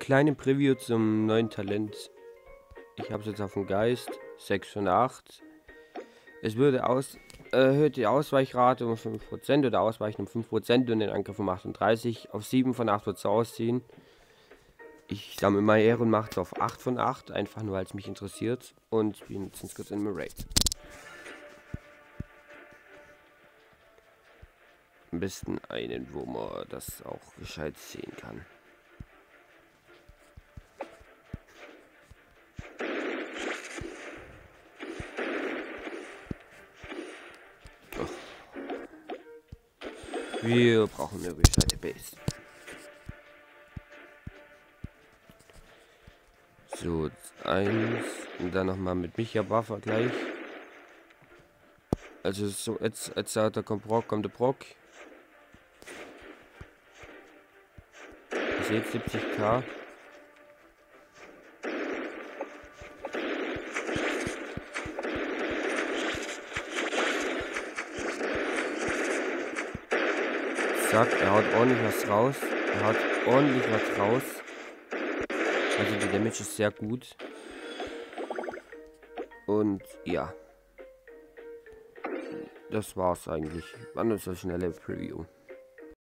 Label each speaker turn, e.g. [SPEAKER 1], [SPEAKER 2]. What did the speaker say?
[SPEAKER 1] kleine Preview zum neuen Talent. Ich habe es jetzt auf dem Geist. 6 von 8. Es würde erhöht die Ausweichrate um 5% oder Ausweichen um 5% und den Angriff um 38. Auf 7 von 8 wird es ausziehen. Ich sammle mal Ehre und mache es auf 8 von 8, einfach nur weil es mich interessiert. Und wir nutzen es kurz in einem Raid. Am besten einen, wo man das auch gescheit sehen kann. Wir brauchen eine gescheite Base. So, 1 und dann nochmal mit Micha Buffer gleich. Also so, jetzt da kommt der Brock. Ihr seht 70k. Zack, er haut ordentlich was raus. Also die Damage ist sehr gut. Und ja. Das war's eigentlich. War nur so schnelle Preview.